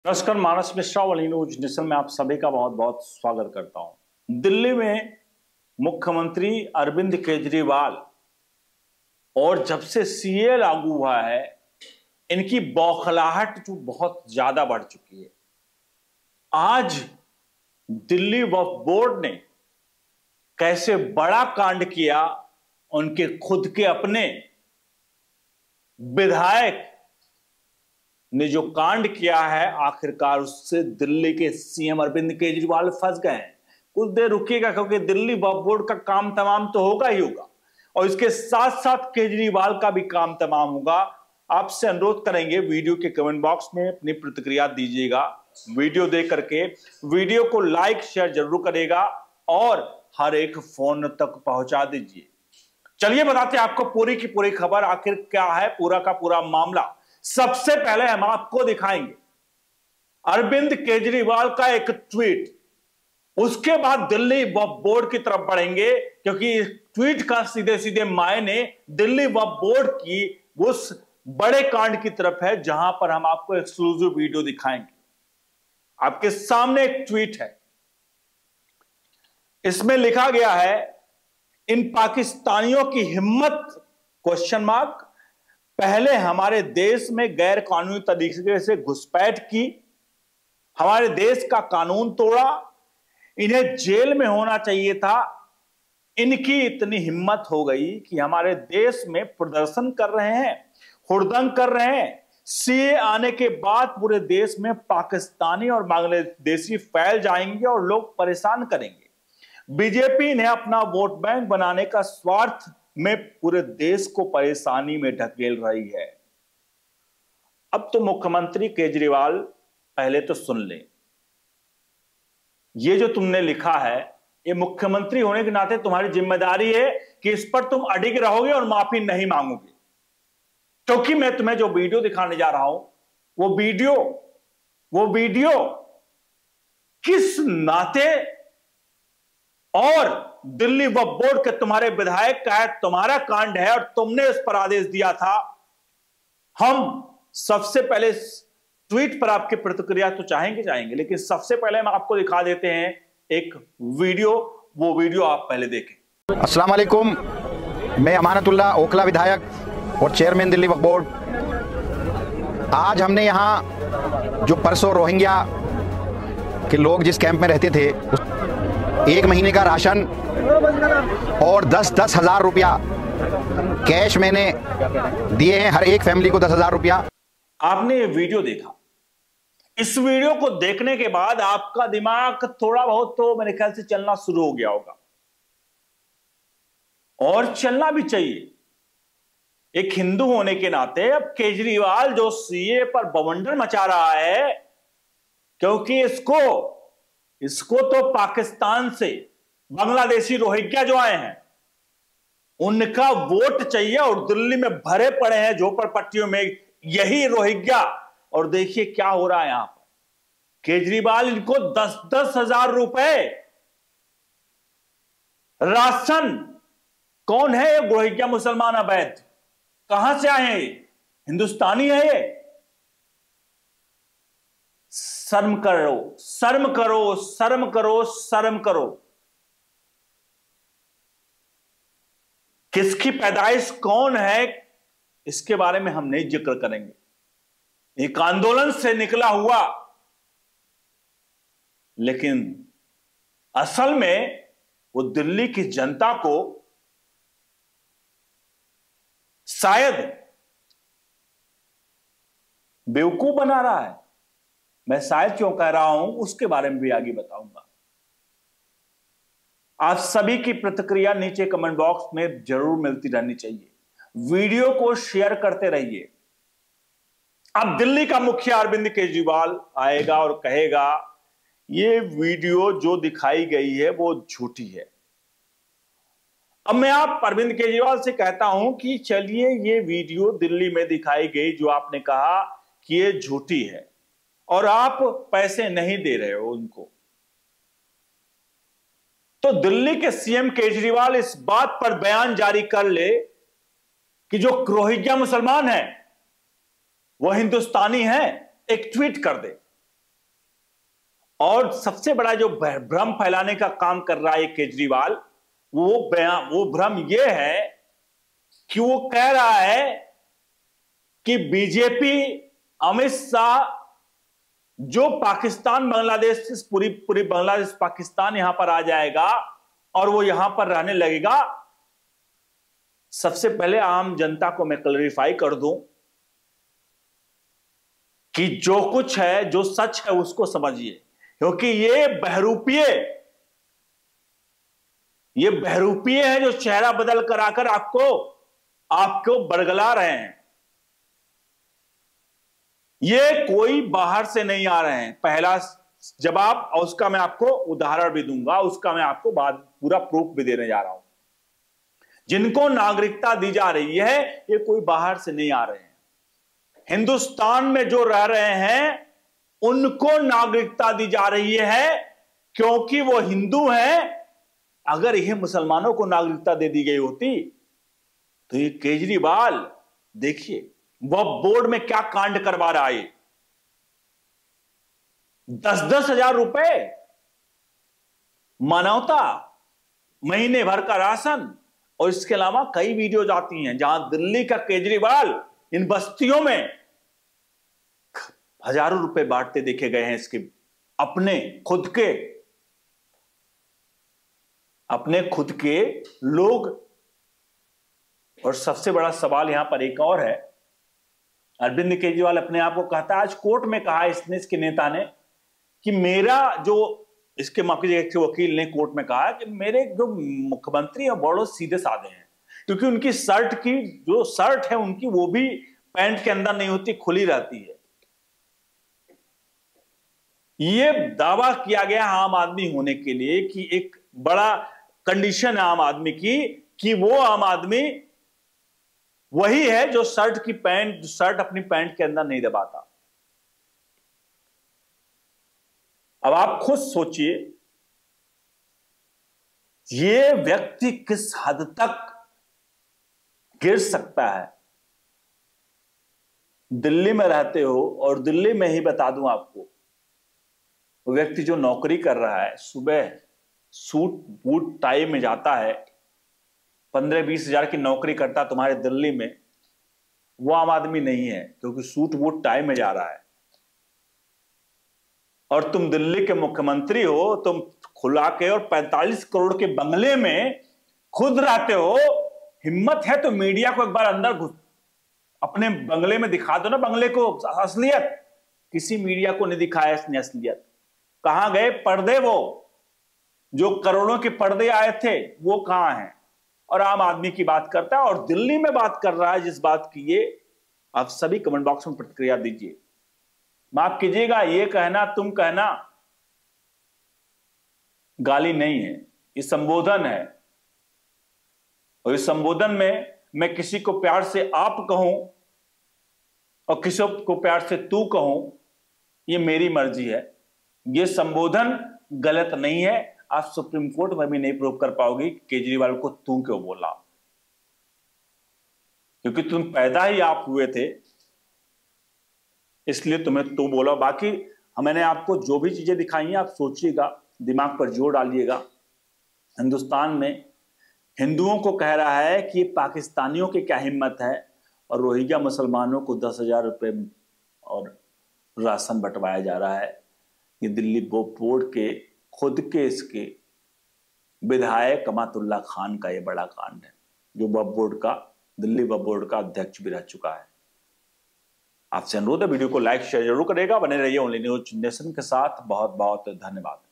नमस्कार, मानस मिश्रा वाली news nation में आप सभी का बहुत बहुत स्वागत करता हूं। दिल्ली में मुख्यमंत्री अरविंद केजरीवाल और जब से सीए लागू हुआ है, इनकी बौखलाहट जो बहुत ज्यादा बढ़ चुकी है। आज दिल्ली वक्फ बोर्ड ने कैसे बड़ा कांड किया, उनके खुद के अपने विधायक ने जो कांड किया है, आखिरकार उससे दिल्ली के सीएम अरविंद केजरीवाल फंस गए हैं। कुछ देर रुकिएगा, क्योंकि दिल्ली वक्फ बोर्ड का काम तमाम तो होगा ही होगा और इसके साथ साथ केजरीवाल का भी काम तमाम होगा। आपसे अनुरोध करेंगे, वीडियो के कमेंट बॉक्स में अपनी प्रतिक्रिया दीजिएगा। वीडियो देख करके वीडियो को लाइक शेयर जरूर करेगा और हर एक फोन तक पहुंचा दीजिए। चलिए बताते हैं आपको पूरी की पूरी खबर, आखिर क्या है पूरा का पूरा मामला। सबसे पहले हम आपको दिखाएंगे अरविंद केजरीवाल का एक ट्वीट, उसके बाद दिल्ली वक्फ बोर्ड की तरफ बढ़ेंगे, क्योंकि इस ट्वीट का सीधे सीधे मायने दिल्ली वक्फ बोर्ड की उस बड़े कांड की तरफ है, जहां पर हम आपको एक्सक्लूसिव वीडियो दिखाएंगे। आपके सामने एक ट्वीट है, इसमें लिखा गया है, इन पाकिस्तानियों की हिम्मत क्वेश्चन मार्क, पहले हमारे देश में गैर कानूनी तरीके से घुसपैठ की, हमारे देश का कानून तोड़ा, इन्हें जेल में होना चाहिए था। इनकी इतनी हिम्मत हो गई कि हमारे देश में प्रदर्शन कर रहे हैं, हुड़दंग कर रहे हैं। सीए आने के बाद पूरे देश में पाकिस्तानी और बांग्लादेशी फैल जाएंगे और लोग परेशान करेंगे। बीजेपी इन्हें अपना वोट बैंक बनाने का स्वार्थ में पूरे देश को परेशानी में ढकेल रही है। अब तो मुख्यमंत्री केजरीवाल पहले तो सुन ले, ये जो तुमने लिखा है, ये मुख्यमंत्री होने के नाते तुम्हारी जिम्मेदारी है कि इस पर तुम अडिग रहोगे और माफी नहीं मांगोगे। क्योंकि मैं तुम्हें जो वीडियो दिखाने जा रहा हूं, वो वीडियो किस नाते और दिल्ली वक्फ बोर्ड के तुम्हारे विधायक का है, तुम्हारा कांड है और तुमने इस पर आदेश दिया था। हम सबसे पहले इस ट्वीट पर आपकी प्रतिक्रिया तो चाहेंगे, लेकिन सबसे पहले हम आपको दिखा देते हैं एक वीडियो। वो वीडियो आप पहले देखें। अस्सलाम वालेकुम, मैं अमानतुल्लाह ओखला विधायक और चेयरमैन दिल्ली वक्फ बोर्ड। आज हमने यहाँ जो परसों रोहिंग्या के लोग जिस कैंप में रहते थे, एक महीने का राशन और 10-10 हज़ार रुपया कैश मैंने दिए हैं, हर एक फैमिली को 10 हज़ार रुपया। आपने ये वीडियो देखा, इस वीडियो को देखने के बाद आपका दिमाग थोड़ा बहुत तो मेरे ख्याल से चलना शुरू हो गया होगा, और चलना भी चाहिए। एक हिंदू होने के नाते अब केजरीवाल जो सीए पर बवंडर मचा रहा है, क्योंकि इसको तो पाकिस्तान से बांग्लादेशी रोहिंग्या जो आए हैं उनका वोट चाहिए, और दिल्ली में भरे पड़े हैं झोपड़पट्टियों में यही रोहिंग्या। और देखिए क्या हो रहा है यहां पर, केजरीवाल इनको 10-10 हज़ार रुपए राशन। कौन है ये रोहिंग्या मुसलमान अवैध, कहां से आए हैं ये, हिंदुस्तानी है ये? शर्म करो, शर्म करो, शर्म करो, शर्म करो। किसकी पैदाइश कौन है, इसके बारे में हम नहीं जिक्र करेंगे। एक आंदोलन से निकला हुआ, लेकिन असल में वो दिल्ली की जनता को शायद बेवकूफ बना रहा है। मैं शायद क्यों कह रहा हूं, उसके बारे में भी आगे बताऊंगा। आप सभी की प्रतिक्रिया नीचे कमेंट बॉक्स में जरूर मिलती रहनी चाहिए। वीडियो को शेयर करते रहिए। अब दिल्ली का मुखिया अरविंद केजरीवाल आएगा और कहेगा ये वीडियो जो दिखाई गई है वो झूठी है। अब मैं आप अरविंद केजरीवाल से कहता हूं कि चलिए, ये वीडियो दिल्ली में दिखाई गई जो आपने कहा कि ये झूठी है और आप पैसे नहीं दे रहे हो उनको, तो दिल्ली के सीएम केजरीवाल इस बात पर बयान जारी कर ले कि जो रोहिंग्या मुसलमान हैं वो हिंदुस्तानी हैं, एक ट्वीट कर दे। और सबसे बड़ा जो भ्रम फैलाने का काम कर रहा है केजरीवाल, वो भ्रम ये है कि वो कह रहा है कि बीजेपी, अमित शाह जो पाकिस्तान बांग्लादेश, पूरी बांग्लादेश पाकिस्तान यहां पर आ जाएगा और वो यहां पर रहने लगेगा। सबसे पहले आम जनता को मैं क्लैरिफाई कर दूं कि जो कुछ है, जो सच है, उसको समझिए, क्योंकि ये बहरूपीय है जो चेहरा बदल कर आकर आपको बरगला रहे हैं। ये कोई बाहर से नहीं आ रहे हैं। पहला जवाब, और उसका मैं आपको उदाहरण भी दूंगा, उसका मैं आपको बाद पूरा प्रूफ भी देने जा रहा हूं। जिनको नागरिकता दी जा रही है, ये कोई बाहर से नहीं आ रहे हैं। हिंदुस्तान में जो रह रहे हैं उनको नागरिकता दी जा रही है क्योंकि वो हिंदू हैं। अगर यह मुसलमानों को नागरिकता दे दी गई होती तो ये केजरीवाल देखिए वह बोर्ड में क्या कांड करवा रहा है। 10-10 हजार रुपए मानवता, महीने भर का राशन, और इसके अलावा कई वीडियोज आती हैं जहां दिल्ली का केजरीवाल इन बस्तियों में हजारों रुपए बांटते देखे गए हैं। इसके अपने खुद के लोग। और सबसे बड़ा सवाल यहां पर एक और है, अरविंद केजरीवाल अपने आप को कहता है, आज कोर्ट में कहा इसके नेता ने कि मेरा जो, इसके वकील ने कोर्ट में कहा कि मेरे जो मुख्यमंत्री हैं बड़े सीधे साधे हैं, क्योंकि उनकी जो शर्ट है उनकी, वो भी पैंट के अंदर नहीं होती, खुली रहती है। ये दावा किया गया आम आदमी होने के लिए कि एक बड़ा कंडीशन है आम आदमी की कि वो आम आदमी वही है जो शर्ट अपनी पैंट के अंदर नहीं दबाता। अब आप खुद सोचिए, ये व्यक्ति किस हद तक गिर सकता है। दिल्ली में रहते हो, और दिल्ली में ही बता दूं आपको, वो व्यक्ति जो नौकरी कर रहा है, सुबह सूट बूट टाई में जाता है, 15-20 हजार की नौकरी करता तुम्हारे दिल्ली में, वो आम आदमी नहीं है क्योंकि सूट बूट टाई में जा रहा है। और तुम दिल्ली के मुख्यमंत्री हो, तुम खुला के और 45 करोड़ के बंगले में खुद रहते हो। हिम्मत है तो मीडिया को एक बार अंदर अपने बंगले में दिखा दो ना, बंगले को असलियत। किसी मीडिया को नहीं दिखाया इसने असलियत। कहां गए पर्दे? वो जो करोड़ों के पर्दे आए थे वो कहां हैं? और आम आदमी की बात करता है और दिल्ली में बात कर रहा है जिस बात की। ये आप सभी कमेंट बॉक्स में प्रतिक्रिया दीजिए। माफ कीजिएगा, ये कहना तुम कहना गाली नहीं है, ये संबोधन है। और इस संबोधन में मैं किसी को प्यार से आप कहूं और किसी को प्यार से तू कहूं, ये मेरी मर्जी है। ये संबोधन गलत नहीं है। आप सुप्रीम कोर्ट में भी नहीं प्रूव कर पाओगे केजरीवाल को तू क्यों बोला, क्योंकि तुम पैदा ही आप हुए थे, इसलिए तुम्हें तू बोला। बाकी मैंने आपको जो भी चीजें दिखाई हैं आप सोचिएगा, दिमाग पर जोर डालिएगा। हिंदुस्तान में हिंदुओं को कह रहा है कि पाकिस्तानियों की क्या हिम्मत है, और रोहिंग्या मुसलमानों को 10,000 रुपए और राशन बंटवाया जा रहा है। ये दिल्ली बोर्ड के खुद के इसके विधायक अमातुल्ला खान का ये बड़ा कांड है, जो दिल्ली वक्फ बोर्ड का अध्यक्ष भी रह चुका है। आपसे अनुरोध है वीडियो को लाइक शेयर जरूर करेगा। बने रहिए ओनली न्यूज नेशन के साथ। बहुत बहुत धन्यवाद।